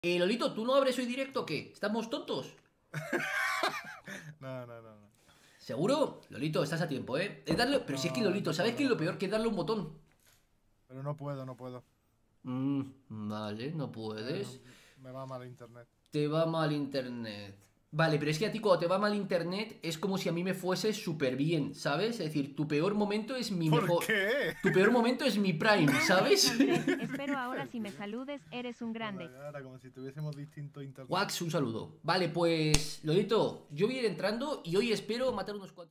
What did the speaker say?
Lolito, ¿tú no abres hoy directo o qué? ¿Estamos tontos? No, no, no, no. ¿Seguro? Lolito, estás a tiempo, ¿eh? Pero si es que No, Lolito, no ¿sabes puedo, qué es no lo peor? puedo. Que es darle un botón. Pero no puedo, no puedo. Vale, no Me, puedes. me va mal internet. Te va mal internet. Vale, pero es que a ti cuando te va mal internet es como si a mí me fuese súper bien, ¿sabes? Es decir, tu peor momento es mi ¿Por mejor... qué? Tu peor momento es mi prime, Grande, ¿sabes? Andrés, espero ahora si me saludes, eres un grande. Ahora, como si tuviésemos distinto internet. Wax, un saludo. Vale, pues, Lolito, yo voy a ir entrando y hoy espero matar unos cuantos...